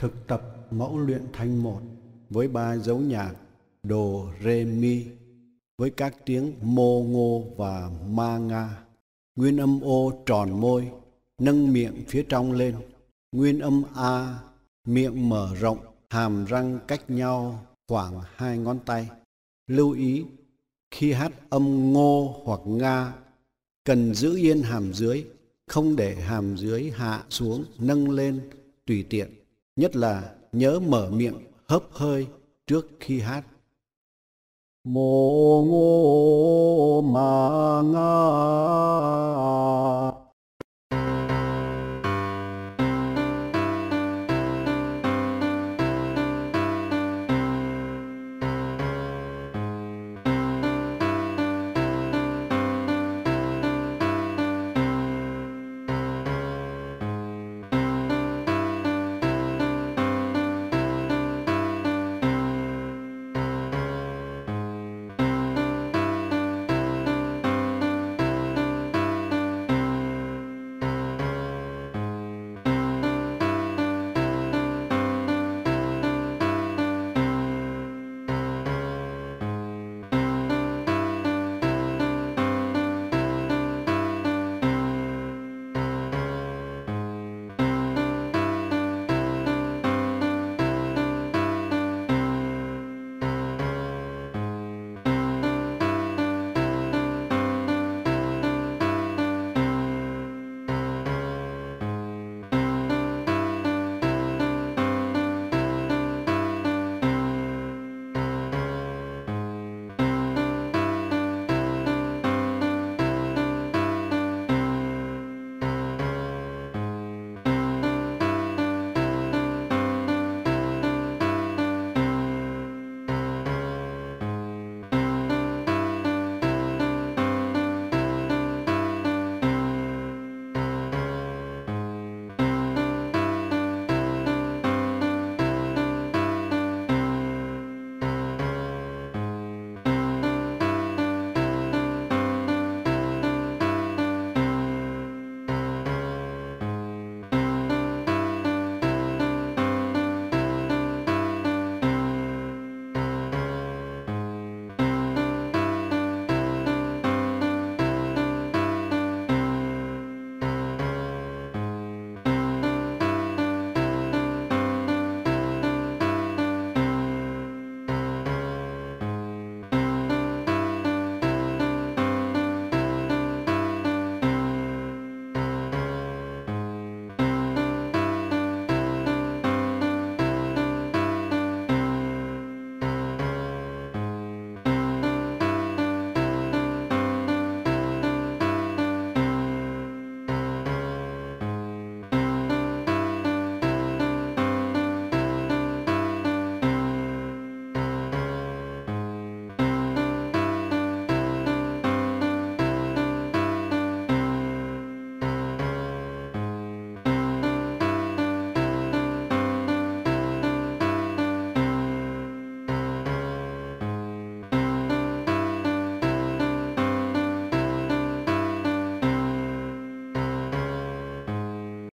Thực tập mẫu luyện thanh một với 3 dấu nhạc đồ, rê, mi với các tiếng mô, ngô và ma, nga. Nguyên âm ô tròn môi, nâng miệng phía trong lên. Nguyên âm a, miệng mở rộng, hàm răng cách nhau khoảng 2 ngón tay. Lưu ý, khi hát âm ngô hoặc nga, cần giữ yên hàm dưới, không để hàm dưới hạ xuống, nâng lên tùy tiện. Nhất là nhớ mở miệng hớp hơi trước khi hát. Mô ngô ma nga